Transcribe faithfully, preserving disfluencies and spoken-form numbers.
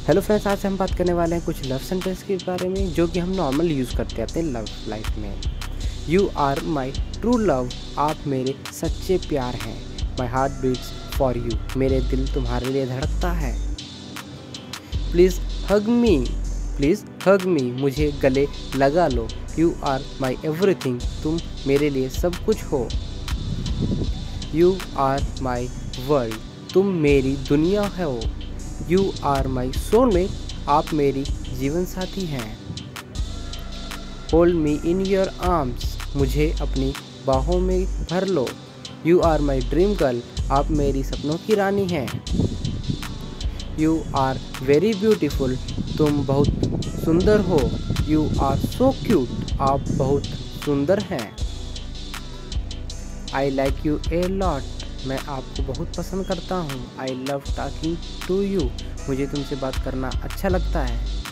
Hello friends, आज हम बात करने वाले हैं कुछ लव सेंटेंस के बारे में जो कि हम नॉर्मल यूज़ करते हैं अपने लव लाइफ में। You are my true love, आप मेरे सच्चे प्यार हैं। My heart beats for you, मेरे दिल तुम्हारे लिए धड़कता है। प्लीज़ हग मी, प्लीज़ हग मी, मुझे गले लगा लो। यू आर माई एवरीथिंग, तुम मेरे लिए सब कुछ हो। यू आर माई वर्ल्ड, तुम मेरी दुनिया हो। यू आर माई सोलमेट, आप मेरी जीवन साथी हैं। Hold me in your arms, मुझे अपनी बाहों में भर लो। You are my dream girl, आप मेरी सपनों की रानी हैं। यू आर वेरी ब्यूटीफुल, तुम बहुत सुंदर हो। यू आर सो क्यूट, आप बहुत सुंदर हैं। I like you a lot, मैं आपको बहुत पसंद करता हूँ। I love talking to you, मुझे तुमसे बात करना अच्छा लगता है।